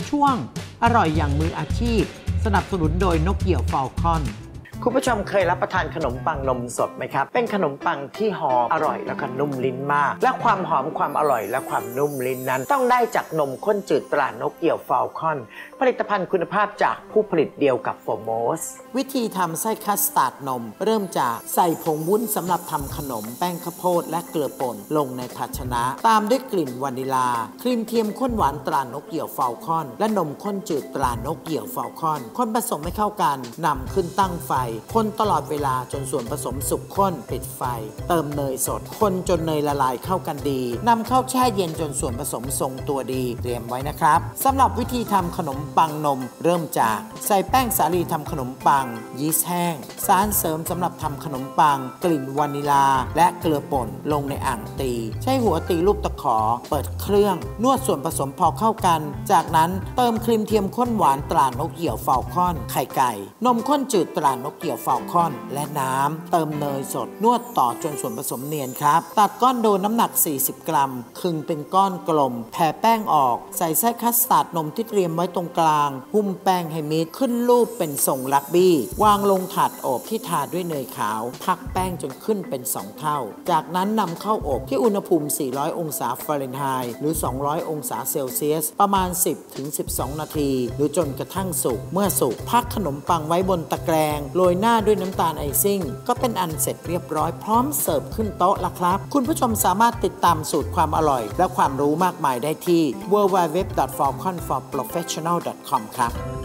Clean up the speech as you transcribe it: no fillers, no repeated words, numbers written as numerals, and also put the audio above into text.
ช่วงอร่อยอย่างมืออาชีพสนับสนุนโดยนกเหยี่ยวฟอลคอนคุณผู้ชมเคยรับประทานขนมปังนมสดไหมครับเป็นขนมปังที่หอมอร่อยแล้วก็นุ่มลิ้นมากและความหอมความอร่อยและความนุ่มลิ้นนั้นต้องได้จากนมข้นจืดตรานกเหยี่ยวฟอลคอนผลิตภัณฑ์คุณภาพจากผู้ผลิตเดียวกับโฟโมสวิธีทำไส้คัสตาร์ดนมเริ่มจากใส่ผงวุ้นสำหรับทำขนมแป้งข้าวโพดและเกลือป่นลงในภาชนะตามด้วยกลิ่นวานิลาครีมเทียมข้นหวานตรานกเหยี่ยวฟอลคอนและนมข้นจืดตรานกเหยี่ยวฟอลคอนคนผสมให้เข้ากันนำขึ้นตั้งไฟคนตลอดเวลาจนส่วนผสมสุกข้นปิดไฟเติมเนยสดคนจนเนยละลายเข้ากันดีนำเข้าแช่เย็นจนส่วนผสมทรงตัวดีเตรียมไว้นะครับสำหรับวิธีทำขนมปังนมเริ่มจากใส่แป้งสาลีทำขนมปังยีสต์แห้งสารเสริมสำหรับทำขนมปังกลิ่นวานิลาและเกลือป่นลงในอ่างตีใช้หัวตีลูกตะขอเปิดเครื่องนวดส่วนผสมพอเข้ากันจากนั้นเติมครีมเทียมข้นหวานตรานกเหยี่ยวฟอลคอนไข่ไก่นมข้นจืดตรานกเหยี่ยวฟอลคอนและน้ำเติมเนยสดนวดต่อจนส่วนผสมเนียนครับตัดก้อนโดน้ำหนัก40กรัมครึ่งเป็นก้อนกลมแผ่แป้งออกใส่ไส้คัสตาร์ดนมที่เตรียมไว้ตรงกลางหุ้มแป้งให้มิดขึ้นรูปเป็นทรงลักบี้วางลงถาดอบที่ทาด้วยเนยขาวพักแป้งจนขึ้นเป็น2เท่าจากนั้นนำเข้าอบที่อุณหภูมิ400องศาฟาเรนไฮต์หรือ200องศาเซลเซียสประมาณ 10-12 นาทีหรือจนกระทั่งสุกเมื่อสุกพักขนมปังไว้บนตะแกรงโรยหน้าด้วยน้ำตาลไอซิ่งก็เป็นอันเสร็จเรียบร้อยพร้อมเสิร์ฟขึ้นโต๊ะละครับคุณผู้ชมสามารถติดตามสูตรความอร่อยและความรู้มากมายได้ที่ www.falconforprofessional.com ครับ